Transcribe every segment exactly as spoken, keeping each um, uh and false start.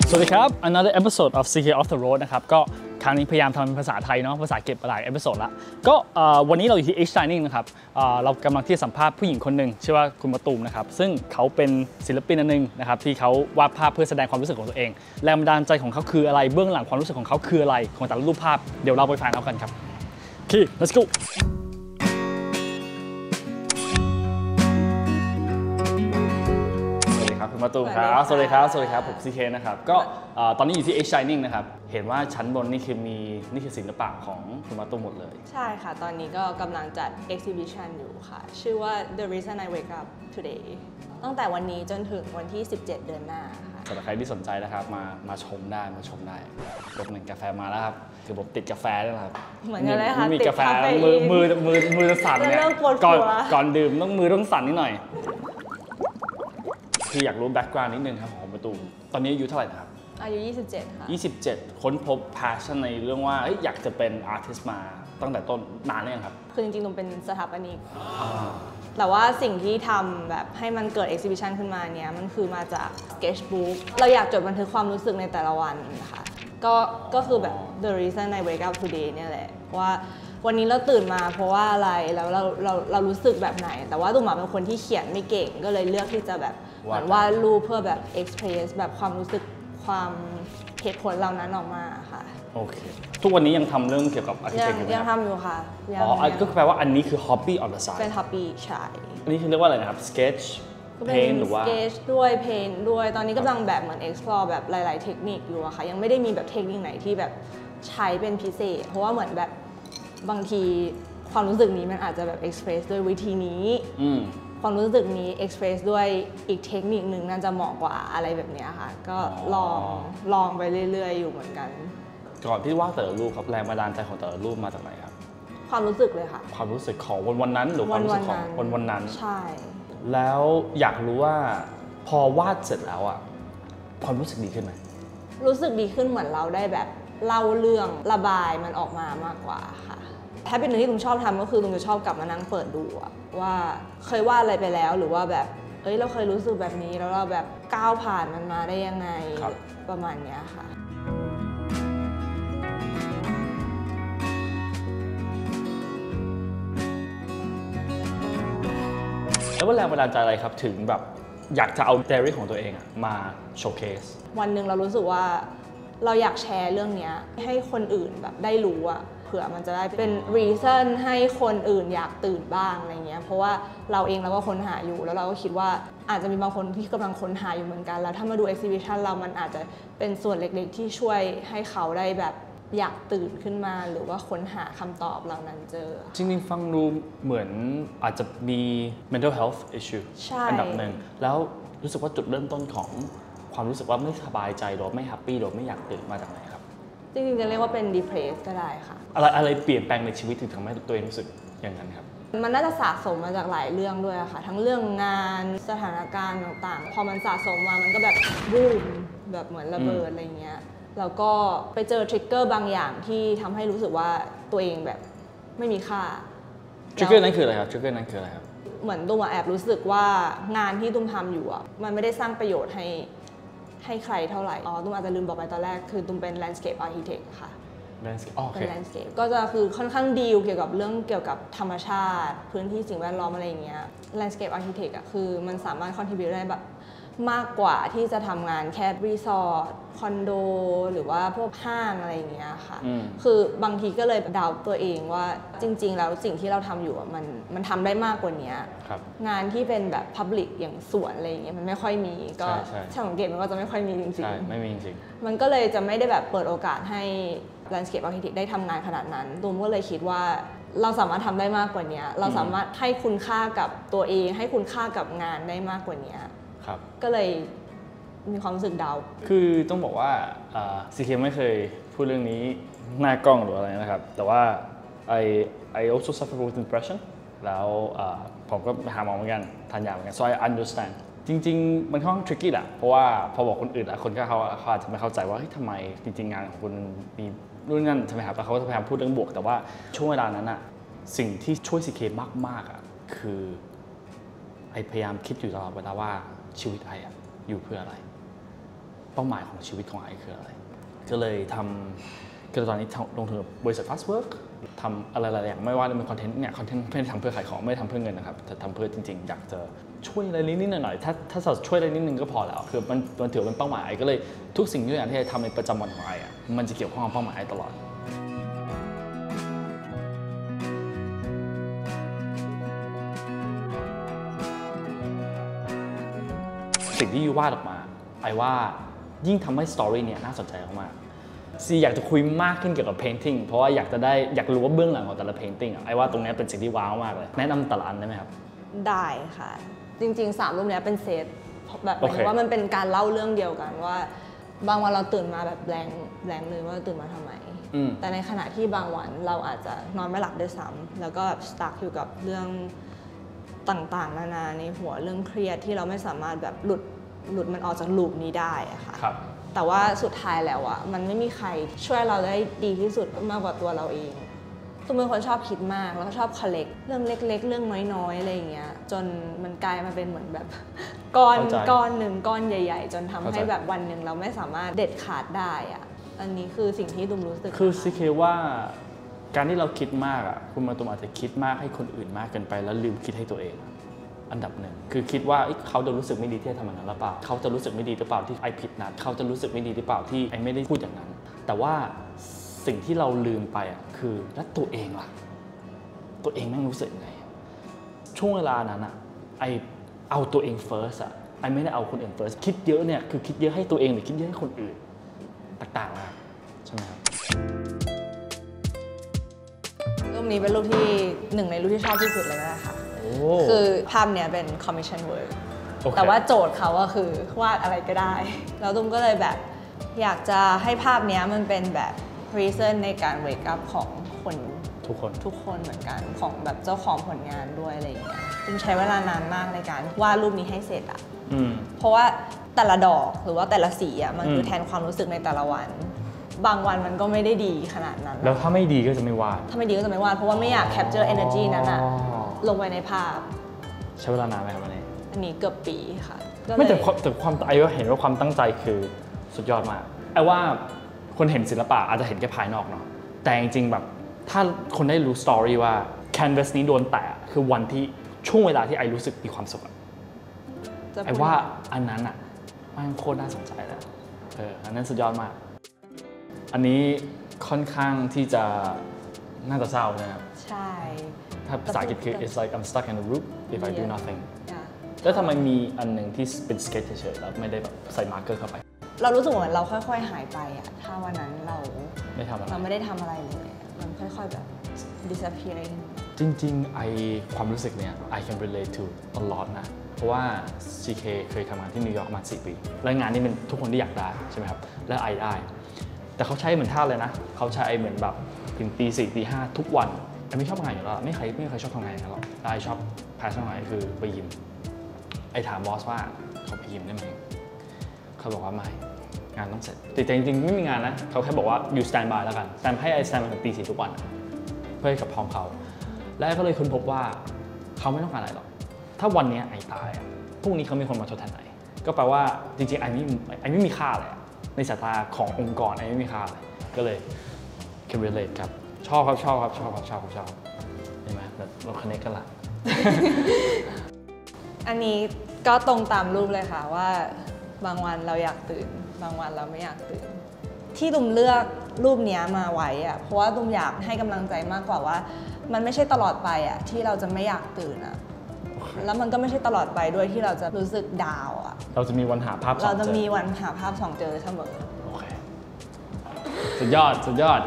สวัสดีครับ another episode of ซี เค Off the Road นะครับก็ครั้งนี้พยายามทำเป็นภาษาไทยเนาะภาษาเก็บหลายเอพิโซดละก็วันนี้เราอยู่ที่ H Shining นะครับเรากำลังที่สัมภาษณ์ผู้หญิงคนหนึ่งชื่อว่าคุณมะตูมนะครับซึ่งเขาเป็นศิลปินอันนึงนะครับที่เขาวาดภาพเพื่อแสดงความรู้สึกของตัวเองแรงบันดาลใจของเขาคืออะไรเบื้องหลังความรู้สึกของเขาคืออะไรของแต่ละรูปภาพเดี๋ยวเราไปฟังเอากันครับโอเค let's goคุณมะตูมครับสวัสดีครับสวัสดีครับผม ซี เค นะครับก็ตอนนี้อยู่ที่ H Shining นะครับเห็นว่าชั้นบนนี่คือมีนี่คือศิลปะของคุณมะตูมหมดเลยใช่ค่ะตอนนี้ก็กำลังจัด exhibition อยู่ค่ะชื่อว่า The Reason I Wake Up Today ตั้งแต่วันนี้จนถึงวันที่สิบเจ็ดเดือนหน้าค่ะสำหรับใครที่สนใจนะครับมามาชมได้มาชมได้ยกหนึ่งกาแฟมาแล้วครับคือผมติดกาแฟด้วยครับเหมือนกันเลยค่ะมีกาแฟมือมือมือมือสั่นเนี่ยก่อนก่อนดื่มต้องมือต้องสั่นนิดหน่อยคืออยากรู้แบ็กกราวน์นิดนึงครับของมะตูมตอนนี้อายุเท่าไหร่นะครับอายุยี่สิบเจ็ดค่ะยี่สิบเจ็ดค้นพบ passion ในเรื่องว่าอยากจะเป็นอาร์ติสต์มาตั้งแต่ต้นนานหรือยังครับคือจริงๆตูมเป็นสถาปนิกแต่ว่าสิ่งที่ทำแบบให้มันเกิด exhibition ขึ้นมาเนี้ยมันคือมาจาก sketchbook เราอยากจดบันทึกความรู้สึกในแต่ละวันนะคะก็ก็คือแบบ the reason I wake up today เนี่ยแหละว่าวันนี้เราตื่นมาเพราะว่าอะไรแล้วเราเราเรารู้สึกแบบไหนแต่ว่าตูมเป็นคนที่เขียนไม่เก่งก็เลยเลือกที่จะแบบเหมือนวาดรูปเพื่อแบบ express แบบความรู้สึกความเหตุผลเหล่านั้นออกมาค่ะโอเคทุกวันนี้ยังทำเรื่องเกี่ยวกับ architect อยู่ไหมยังทำอยู่ค่ะอ๋อก็แปลว่าอันนี้คือ hobby on the side เป็น hobby ใช่อันนี้คือเรียกว่าอะไรนะครับ sketch paint หรือว่า sketch ด้วย paint ด้วยตอนนี้กำลังแบบเหมือน explore แบบหลายๆเทคนิคอยู่อะค่ะยังไม่ได้มีแบบเทคนิคไหนที่แบบใช้เป็นพิเศษเพราะว่าเหมือนแบบบางทีความรู้สึกนี้มันอาจจะแบบ express ด้วยวิธีนี้ความรู้สึกนี้ express ด้วยอีกเทคนิคหนึ่งน่าจะเหมาะกว่าอะไรแบบนี้ค่ะก็ลองลองไปเรื่อยๆอยู่เหมือนกันก่อนที่วาดแต่ละรูปครับแรงบันดาลใจของแต่ละรูปมาจากไหนครับความรู้สึกเลยค่ะความรู้สึกของวันวันนั้นหรือความรู้สึกของวันวันนั้นใช่แล้วอยากรู้ว่าพอวาดเสร็จแล้วอะความรู้สึกดีขึ้นไหมรู้สึกดีขึ้นเหมือนเราได้แบบเล่าเรื่องระบายมันออกมามากกว่าค่ะถ้าเป็นหนึ่งที่ลุงชอบทำก็คือลุงจะชอบกลับมานั่งเปิดดูว่าเคยวาดอะไรไปแล้วหรือว่าแบบเอ้ยเราเคยรู้สึกแบบนี้แล้วเราแบบก้าวผ่านมันมาได้ยังไงประมาณนี้ค่ะแล้วว่าแรงบันดาลใจอะไรครับถึงแบบอยากจะเอาไดอารี่ของตัวเองมาโชว์เคสวันหนึ่งเรารู้สึกว่าเราอยากแชร์เรื่องนี้ให้คนอื่นแบบได้รู้อะเผื่อมันจะได้เป็น reason ให้คนอื่นอยากตื่นบ้างอะไรเงี้ยเพราะว่าเราเองเราก็ค้นหาอยู่แล้วเราก็คิดว่าอาจจะมีบางคนที่กำลังค้นหาอยู่เหมือนกันแล้วถ้ามาดู exhibition เรามันอาจจะเป็นส่วนเล็กๆที่ช่วยให้เขาได้แบบอยากตื่นขึ้นมาหรือว่าค้นหาคำตอบเหล่านั้นเจอจริงๆฟังดูเหมือนอาจจะมี mental health issue อันดับหนึ่งแล้วรู้สึกว่าจุดเริ่มต้นของความรู้สึกว่าไม่สบายใจหรือไม่แฮปปี้หรือไม่อยากตื่นมาจากไหนครับจริงๆจะเรียกว่าเป็น depressed ก็ได้ค่ะอะไรอะไรเปลี่ยนแปลงในชีวิตถึงทำให้ตัวเองรู้สึกอย่างนั้นครับมันน่าจะสะสมมาจากหลายเรื่องด้วยค่ะทั้งเรื่องงานสถานการณ์ต่างๆพอมันสะสมมามันก็แบบบูมแบบเหมือนระเบิดอะไรเงี้ยแล้วก็ไปเจอทริกเกอร์บางอย่างที่ทำให้รู้สึกว่าตัวเองแบบไม่มีค่าทริกเกอร์นั้นคืออะไรครับทริกเกอร์นั้นคืออะไรครับเหมือนตุ้มแอบรู้สึกว่างานที่ตุ้มทำอยู่อ่ะมันไม่ได้สร้างประโยชน์ให้ให้ใครเท่าไหร่อ๋อตุ้มอาจจะลืมบอกไปตอนแรกคือตุ้มเป็น landscape architect ค่ะเป็น landscape ก็จะคือค่อนข้างดีลเกี่ยวกับเรื่องเกี่ยวกับธรรมชาติพื้นที่สิ่งแวดล้อมอะไรอย่างเงี้ย landscape architect อ่ะคือมันสามารถ contribute ได้แบบมากกว่าที่จะทำงานแค่รีสอร์ทคอนโดหรือว่าพวกห้างอะไรอย่างเงี้ยค่ะคือบางทีก็เลยดาวตัวเองว่าจริงๆแล้วสิ่งที่เราทำอยู่มันมันทำได้มากกว่านี้งานที่เป็นแบบ Public อย่างสวนอะไรอย่างเงี้ยมันไม่ค่อยมีก็สังเกตมันก็จะไม่ค่อยมีจริงๆใช่ไม่มีจริงๆมันก็เลยจะไม่ได้แบบเปิดโอกาสให้ Landscape Architect ได้ทำงานขนาดนั้นตูมก็เลยคิดว่าเราสามารถทำได้มากกว่านี้เราสามารถให้คุณค่ากับตัวเองให้คุณค่ากับงานได้มากกว่านี้ก็เลยมีความรู้สึกดาวคือต้องบอกว่าซีเคไม่เคยพูดเรื่องนี้หน้ากล้องหรืออะไรนะครับแต่ว่า I I also suffer with depression แล้วผมก็หาหมอเหมือนกันทานยาเหมือนกัน so I understand จริงๆมันค่อนข้าง tricky แหละเพราะว่าพอบอกคนอื่นคนก็เขาเขาอาจจะไม่เข้าใจว่าเฮ้ยทำไมจริงๆงานของคุณมีรุ่นนั้นใช่ไหมครับแต่เขาจะพยายามพูดเรื่องบวกแต่ว่าช่วงเวลานั้นอะสิ่งที่ช่วยซีเคมากๆอะคือไอพยายามคิดอยู่ตลอดเวลาว่าชีวิตไออยู่เพื่ออะไรเป้าหมายของชีวิตของไอคืออะไรก็เลยทำก็ตอนนี้ลงทุนกับบริษัท Fastwork ทำอะไรหลายอย่างไม่ว่าจะเป็นคอนเทนต์เนี่ยคอนเทนต์ไม่ได้ทำเพื่อขายของไม่ได้ทำเพื่อเงินนะครับแต่ทำเพื่อจริงๆอยากจะช่วยอะไรนิดๆหน่อยๆถ้าถ้าเราช่วยได้นิดนึงก็พอแล้วคือมันมันถือเป็นเป้าหมายก็เลยทุกสิ่งทุกอย่างที่ไอทำในประจำวันของไออ่ะมันจะเกี่ยวข้องกับเป้าหมายไอตลอดสิ่งที่ยูวาดออกมาไอว่ายิ่งทำให้สตอรี่เนี่ยน่าสนใจมากๆซีอยากจะคุยมากขึ้นเกี่ยวกับ painting เพราะว่าอยากจะได้อยากรู้ว่าเบื้องหลังของแต่ละ painting อ่ะไอว่าตรงนี้เป็นสิ่งที่ว้าวมากเลยแนะนำแต่ละอันได้ไหมครับได้ค่ะจริงๆสามรูปนี้เป็นเซตแบบหมายถึงว่ามันเป็นการเล่าเรื่องเดียวกันว่าบางวันเราตื่นมาแบบแรงแรงเลยว่าตื่นมาทำไมแต่ในขณะที่บางวันเราอาจจะนอนไม่หลับด้วยซ้ำแล้วก็แบบสตั๊กอยู่กับเรื่องต่างๆนานาในหัวเรื่องเครียดที่เราไม่สามารถแบบหลุดหลุดมันออกจากลูปนี้ได้อะค่ะแต่ว่าสุดท้ายแล้วอะมันไม่มีใครช่วยเราได้ดีที่สุดมากกว่าตัวเราเองตุ้มเป็นคนชอบคิดมากแล้วก็ชอบคอลเลกเรื่องเล็กๆเรื่องน้อยๆอะไรอย่างเงี้ยจนมันกลายมาเป็นเหมือนแบบก้อนก้อนหนึ่งก้อนใหญ่ๆจนทำให้แบบวันหนึ่งเราไม่สามารถเด็ดขาดได้อะอันนี้คือสิ่งที่ตุ้มรู้สึกคือซีเคว่าการที่เราคิดมากอะคุณมาตุ้มอาจจะคิดมากให้คนอื่นมากเกินไปแล้วลืมคิดให้ตัวเองอันดับหนึ่งคือคิดว่าเขาจะรู้สึกไม่ดีที่ทำอย่างนั้นหรือเปล่าเขาจะรู้สึกไม่ดีหรือเปล่าที่ไอผิดนัดเขาจะรู้สึกไม่ดีหรือเปล่าที่ไอไม่ได้พูดอย่างนั้นแต่ว่าสิ่งที่เราลืมไปอ่ะคือแล้วตัวเองล่ะตัวเองแม่งรู้สึกไงช่วงเวลานั้นอ่ะไอเอาตัวเอง first อ่ะไอไม่ได้เอาคนอื่น first คิดเยอะเนี่ยคือคิดเยอะให้ตัวเองหรือคิดเยอะให้คนอื่นต่างๆนะใช่ไหมครับรูปนี้เป็นรูปที่หนึ่งในรูปที่ชอบที่สุดเลยนะคะคือภาพเนี้ยเป็น commission work แต่ว่าโจทย์เขาก็คือวาดอะไรก็ได้แล้วตุ้มก็เลยแบบอยากจะให้ภาพเนี้ยมันเป็นแบบ reason ในการ wake up ของคนทุกคนทุกคนเหมือนกันของแบบเจ้าของผลงานด้วยอะไรอย่างเงี้ยตุ้มใช้เวลานานมากในการวาดรูปนี้ให้เสร็จอ่ะเพราะว่าแต่ละดอกหรือว่าแต่ละสีอ่ะมันคือแทนความรู้สึกในแต่ละวันบางวันมันก็ไม่ได้ดีขนาดนั้นแล้วถ้าไม่ดีก็จะไม่วาดถ้าไม่ดีก็จะไม่วาดเพราะว่าไม่อยาก capture energy นั้นอะลงไปในภาพใช้เวลานานไหมครับอันนี้อันนี้เกือบปีค่ะไม่แต่แต่ความไอ้ว่าเห็นว่าความตั้งใจคือสุดยอดมากไอ้ว่าคนเห็นศิลปะอาจจะเห็นแค่ภายนอกเนาะแต่จริงๆแบบถ้าคนได้รู้สตอรี่ว่า canvas นี้โดนแตะคือวันที่ช่วงเวลาที่ไอ้รู้สึกมีความสุขไอ้ว่าอันนั้นอะมันโคตรน่าสนใจแล้วเอออันนั้นสุดยอดมากอันนี้ค่อนข้างที่จะน่าจะเศร้านะครับใช่ถ้าภาษาอังกฤษคือ it's like I'm stuck in a loop if I do nothing แล้วทำไมมีอันหนึ่งที่เป็นสเก็ตเฉยๆแล้วไม่ได้แบบใส่มาร์กเกอร์เข้าไปเรารู้สึกเหมือนเราค่อยๆหายไปอะถ้าวันนั้นเราไม่ทำอะไรเราไม่ได้ทำอะไรเลยมันค่อยๆแบบ disappearing จริงๆไอความรู้สึกเนี่ย I can relate to a lot นะเพราะว่า ซี เค เคยทำงานที่นิวยอร์กมาสี่ปีและงานนี้เป็นทุกคนที่อยากได้ใช่ไหมครับและไอได้แต่เขาใช้เหมือนท่าเลยนะเขาใช้เหมือนแบบถึงตีสี่ตีห้าทุกวันไอไม่ชอบทำงานอยู่แล้วไม่ใครไม่เคยชอบทำงานอย่างนั้นหรอกไอชอบแพชชั่นของไอคือไปยิมไอถามบอสว่าเขาไปยิมได้ไหมเขาบอกว่าไม่งานต้องเสร็จแต่จริงๆไม่มีงานนะเขาแค่บอกว่าอยู่สแตนบายแล้วกันสแตนให้ไอสแตนบายถึงตีสี่ทุกวันเพื่อให้กับพร้อมเขาและก็เลยค้นพบว่าเขาไม่ต้องการอะไรหรอกถ้าวันนี้ไอตายพรุ่งนี้เขามีคนมาทดแทนไอก็แปลว่าจริงๆไอไม่ไอไม่มีค่าเลยในสายตาขององค์กรไอไม่มีค่าเลยก็เลย can relate ครับชอบครับชอบครับชอบครับชอบครับชอบเห็นไหมเราคอนเนคกันละอันนี้ก็ตรงตามรูปเลยค่ะว่าบางวันเราอยากตื่นบางวันเราไม่อยากตื่นที่ตุ้มเลือกรูปนี้มาไว้อะเพราะว่าตุ้มอยากให้กำลังใจมากกว่าว่ามันไม่ใช่ตลอดไปอะที่เราจะไม่อยากตื่นอะ okay. แล้วมันก็ไม่ใช่ตลอดไปด้วยที่เราจะรู้สึกดาวอะเราจะมีวันหาภาพสองเจอเราจะมีวันหาภาพสองเจอเสมอโอเคสุดยอดสุดยอด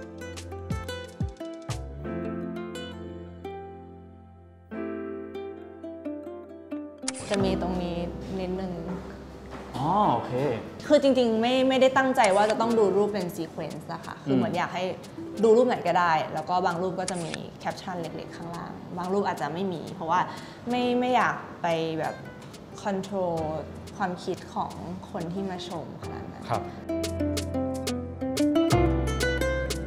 จะมีตรงนี้นิดนึงอ๋อโอเคคือจริงๆไม่ไม่ได้ตั้งใจว่าจะต้องดูรูปเป็นซีเควนซ์นะคะคือเหมือนอยากให้ดูรูปไหนก็ได้แล้วก็บางรูปก็จะมีแคปชั่นเล็กๆข้างล่างบางรูปอาจจะไม่มีเพราะว่าไม่ไม่อยากไปแบบคอนโทรลความคิดของคนที่มาชมขนาดนั้นครับ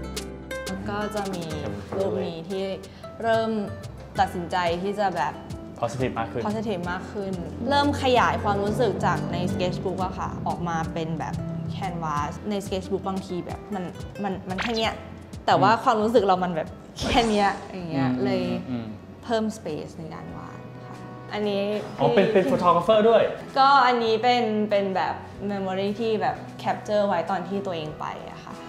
ก็จะมีรูปนี้ที่เริ่มตัดสินใจที่จะแบบ positive มากขึ้น positive มากขึ้น เริ่มขยายความรู้สึกจากใน sketchbook อะค่ะออกมาเป็นแบบ canvas ใน sketchbook บางทีแบบมันมันมันแค่เนี้ยแต่ว่าความรู้สึกเรามันแบบแค่เนี้ยอย่างเงี้ยเลยเพิ่ม space ในการวาดค่ะอันนี้อ๋อเป็นเป็น photographer ด้วยก็อันนี้เป็นเป็นแบบ memory ที่แบบ capture ไว้ตอนที่ตัวเองไปอะค่ะ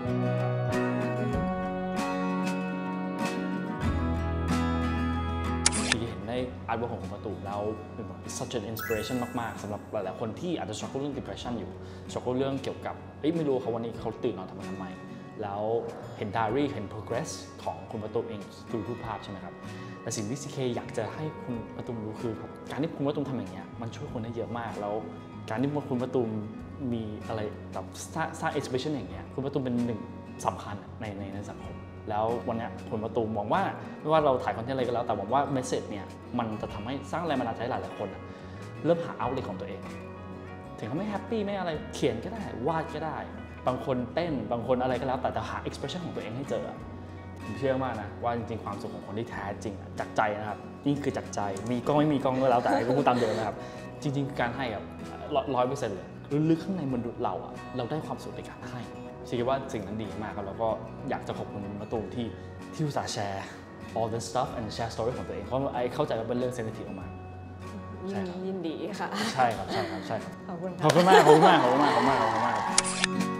ในอาร์ตเวิร์กของคุณประตูแล้วเป็น such an inspiration มากๆสำหรับหลายๆคนที่อาจจะ struggle เรื่อง depression อยู่ struggle เรื่องเกี่ยวกับไม่รู้เขาวันนี้เขาตื่นนอนทำไมทำไมแล้วเห็น diary เห็น progress ของคุณประตูเองดูรูปภาพใช่ไหมครับแต่สิ่งที่ ซี เค อยากจะให้คุณประตูรู้คือการที่คุณประตูทำอย่างเงี้ยมันช่วยคนได้เยอะมากแล้วการที่คุณประตูมีอะไรแบบสร้างสร้าง expression อย่างเงี้ยคุณประตูเป็นหนึ่งสำคัญในในในสังคมแล้ววันนี้คุณประตูมองว่าไม่ว่าเราถ่ายคอนเทนต์อะไรก็แล้วแต่ผมว่าเมสเซจเนี่ยมันจะทำให้สร้างแรงบันดาลใจให้หลายๆคนเริ่มหาเอาท์เลทของตัวเองถึงเขาไม่แฮปปี้ไม่อะไรเขียนก็ได้วาดก็ได้บางคนเต้นบางคนอะไรก็แล้วแต่จะหา expression ของตัวเองให้เจอผมเชื่อมากนะว่าจริงๆความสุขของคนที่แท้จริงจากใจนะครับนี่คือจากใจมีกล้องไม่มีกล้องก็แล้วแต่ก็พูดตามเดิมนะครับจริงๆการให้แบบร้อยเปอร์เซ็นต์เลยลึกๆข้างในมนุษย์เราอะเราได้ความสุขในการให้คิดว่าสิ่งนั้นดีมากครับแล้วก็อยากจะขอบคุณมะตูมที่ที่อุตส่าห์แชร์ all the stuff and share story ของตัวเองเพราะไอเข้าใจว่าเป็นเรื่อง sensitive มากใช่ยินดีค่ะใช่ครับใช่ครับใช่ครับขอบคุณขอบคุณมากขอบคุณมากขอบคุณมากขอบคุณมากขอบคุณมาก